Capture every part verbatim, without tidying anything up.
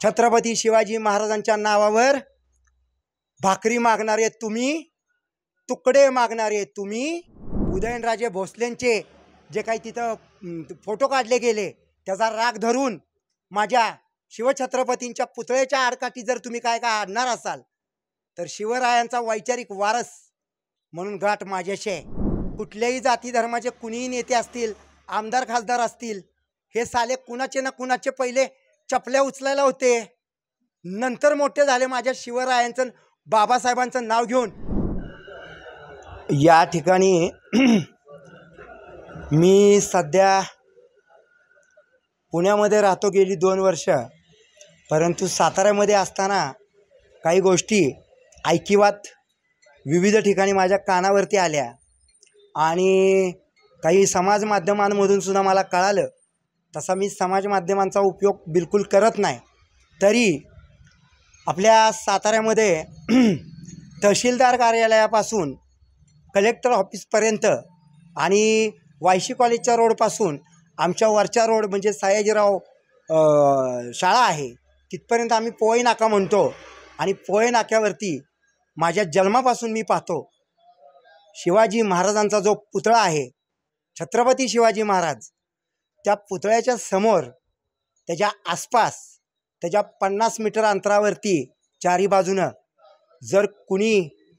छत्रपती शिवाजी महाराजांच्या नावावर भाकरी मागणारे तुम्ही, तुकडे मागणारे तुम्ही, उदयनराजे भोसलेंचे जे काही तिथं फोटो काढले गेले त्याचा राग धरून माझ्या शिवछत्रपतींच्या पुतळ्याच्या आडकाठी जर तुम्ही काय काय आणणार असाल तर शिवरायांचा वैचारिक वारस म्हणून गाठ माझ्याशी आहे। कुठल्याही जाती धर्माचे कुणीही नेते असतील, आमदार खासदार असतील, हे साले कुणाचे ना कुणाचे पहिले चपल्या उचलायला होते, नंतर मोठे झाले माझ्या शिवरायांचं बाबासाहेबांचं नाव घेऊन। या ठिकाणी मी सध्या पुण्यामध्ये राहतो गेली दोन वर्ष, परंतु साताऱ्यामध्ये असताना काही गोष्टी ऐकिवात विविध ठिकाणी माझ्या कानावरती आल्या आणि काही समाज माध्यमांमधून सुद्धा मला कळालं। तसा मी समाज माध्यमांचा उपयोग बिलकुल करत नाही, तरी आपल्या साताऱ्यामध्ये तहसीलदार कार्यालयापासून कलेक्टर ऑफिसपर्यंत आणि वायशी कॉलेजच्या रोडपासून आमच्या वरच्या रोड म्हणजे सयाजीराव शाळा आहे तिथपर्यंत आम्ही पोय नाका म्हणतो। आणि पोय नाक्यावरती माझ्या जन्मापासून मी पाहतो शिवाजी महाराजांचा जो पुतळा आहे, छत्रपती शिवाजी महाराज, त्या पुतळ्याच्या समोर त्याच्या आसपास त्याच्या पन्नास मीटर अंतरावरती चारी बाजूनं जर कुणी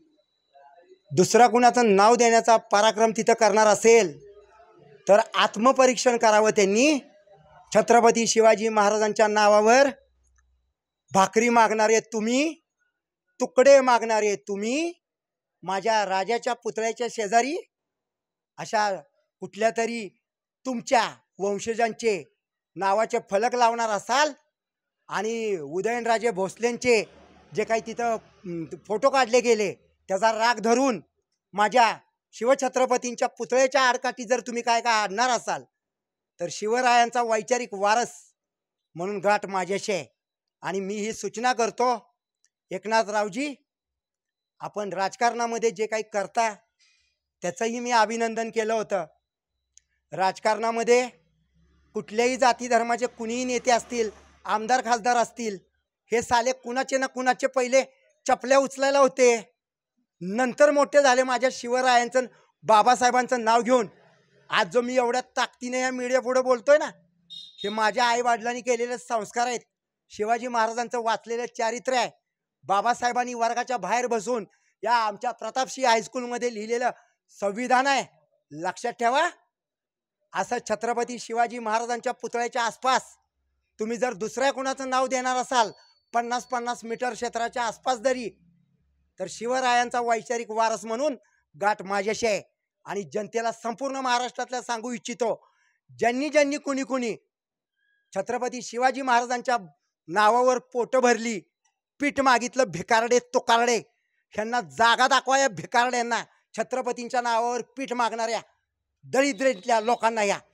दुसरा कुणाचं नाव देण्याचा पराक्रम तिथं करणार असेल तर आत्मपरीक्षण करावं त्यांनी। छत्रपती शिवाजी महाराजांच्या नावावर भाकरी मागणारे तुम्ही, तुकडे मागणारे तुम्ही, माझ्या राजाच्या पुतळ्याच्या शेजारी अशा कुठल्या तरी तुमच्या वंशजांचे नावाचे फलक लावणार असाल आणि उदयनराजे भोसलेंचे जे काही तिथं फोटो काढले गेले त्याचा राग धरून माझ्या शिवछत्रपतींच्या पुतळ्याच्या आडकाठी जर तुम्ही काय काय आणणार असाल तर शिवरायांचा वैचारिक वारस म्हणून गाठ माझ्याशी आहे। आणि मी ही सूचना करतो, एकनाथरावजी, आपण राजकारणामध्ये जे काही करता त्याचंही मी अभिनंदन केलं होतं। राजकारणामध्ये कुठल्याही जाती धर्माचे कुणीही नेते असतील, आमदार खासदार असतील, हे साले कुणाचे ना कुणाचे पहिले चपल्या उचलायला होते, नंतर मोठे झाले माझ्या शिवरायांचं बाबासाहेबांचं नाव घेऊन। आज जो मी एवढ्या ताकदीने या मीडिया पुढे बोलतोय ना, हे माझ्या आईवडिलांनी केलेले संस्कार आहेत, शिवाजी महाराजांचं वाचलेलं चारित्र्य आहे, बाबासाहेबांनी वर्गाच्या बाहेर बसून या आमच्या प्रतापसिंह हायस्कूलमध्ये लिहिलेलं संविधान आहे। लक्षात ठेवा, असं छत्रपती शिवाजी महाराजांच्या पुतळ्याच्या आसपास तुम्ही जर दुसऱ्या कुणाचं नाव देणार असाल पन्नास पन्नास मीटर क्षेत्राच्या आसपास जरी, तर शिवरायांचा वैचारिक वारस म्हणून गाठ माझ्याशी आहे। आणि जनतेला संपूर्ण महाराष्ट्रातल्या सांगू इच्छितो, ज्यांनी ज्यांनी कुणी कुणी छत्रपती शिवाजी महाराजांच्या नावावर पोट भरली, पीठ मागितलं, भिकारडे तुकारडे, ह्यांना जागा दाखवा। या भिकारड्यांना, छत्रपतींच्या नावावर पीठ मागणाऱ्या दरिद्रीतल्या लोकांना या